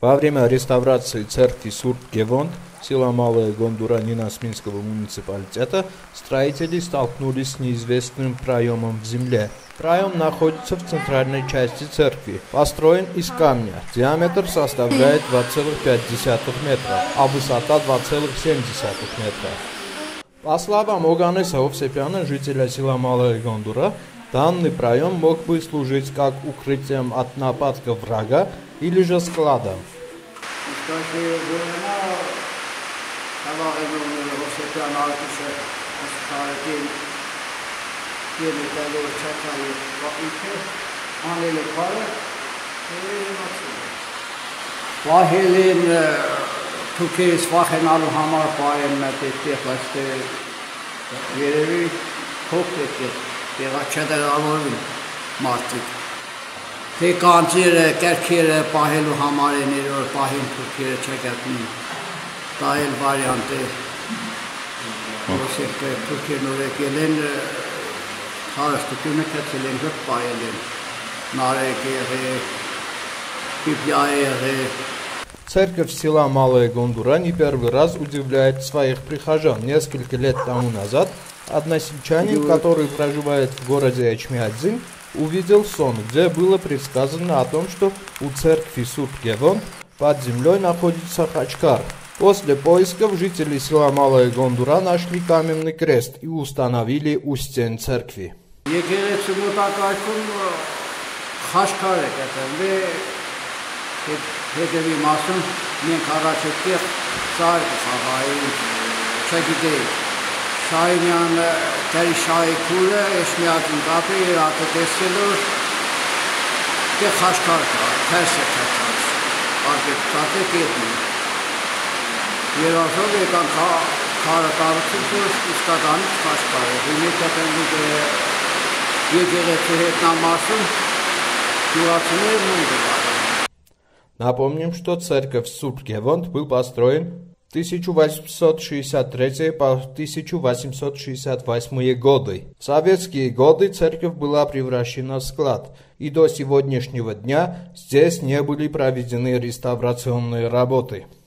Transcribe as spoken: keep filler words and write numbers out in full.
Во время реставрации церкви Сурт-Гевонд, села Малая Гондура Ненасминского муниципалитета, строители столкнулись с неизвестным проемом в земле. Проем находится в центральной части церкви, построен из камня. Диаметр составляет два целых пять десятых метра, а высота два целых семь десятых метра. По словам Оганеса Овсепяна, жителя села Малая Гондура, данный проем мог бы служить как укрытием от нападка врага или же складом. Թուրքերից վախենալու համար պարեն այդտեղ այստեղ երևի փոքր է եղա չդրավորվին մարդիկ թե կանցերը կերքերը պահելու համար են որ պահին թուրքերը չգտնին դա էլ վարիանտ է ոսեք թուրքերն որ եկել են հարստությունը կեցել են հոտ պահել են նարեկ եղել պիպյա եղել. Церковь села Малая Гондура не первый раз удивляет своих прихожан. Несколько лет тому назад односельчанин, который проживает в городе Эчмиадзин, увидел сон, где было предсказано о том, что у церкви Сурт-Гевонд под землей находится хачкар. После поисков жители села Малая Гондура нашли каменный крест и установили у стен церкви. Հետևի մասում մենք առաջ այդտեղ ծառ կխաղային, չգիտեի, Շահինյան դերի շահի քուրը, Էշմիածին կապը երակը տեսելով, դեղ խաշկար կա, թերս է թերցած, արգետ ծատը կետնին. Երաշով եկան քարը տարություն որ իսկականից խաշկար է, հույնիկ հետենլուկ եկեղեցու հետնամասում հյուրացուներ նույն դվար. Напомним, что церковь Сурт-Гевонд был построен в тысяча восемьсот шестьдесят третий по тысяча восемьсот шестьдесят восьмой годы. В советские годы церковь была превращена в склад, и до сегодняшнего дня здесь не были проведены реставрационные работы.